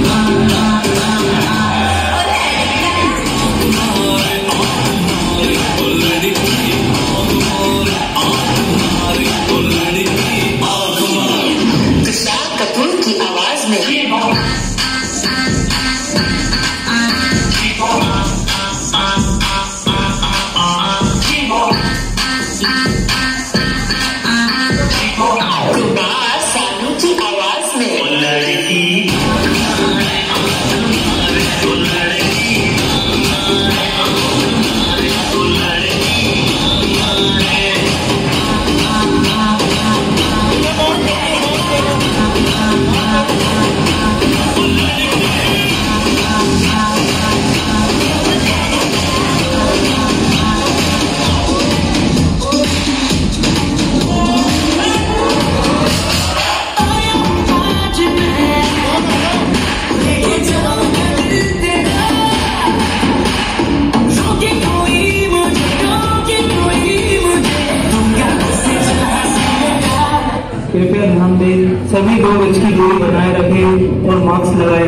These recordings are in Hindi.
कृपया ध्यान दें, सभी 2 गज की दूरी बनाए रखें और मास्क लगाए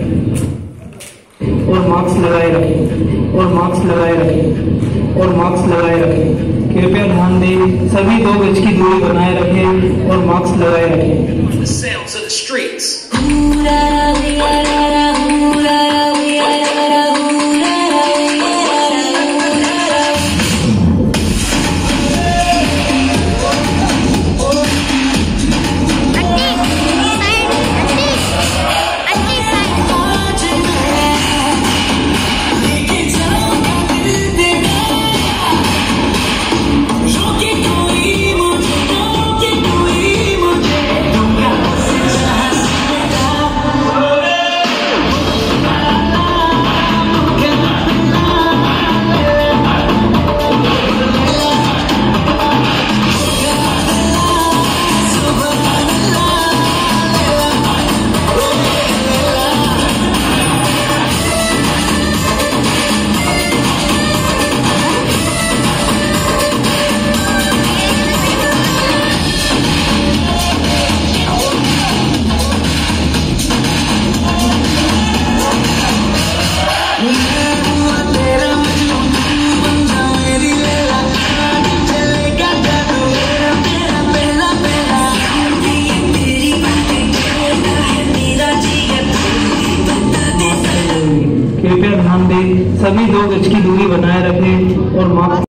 रखें और मास्क लगाए रखें और मास्क लगाए रखें और मास्क लगाए रखें। कृपया ध्यान दें, सभी 2 गज की दूरी बनाए रखें और मास्क लगाए रखें।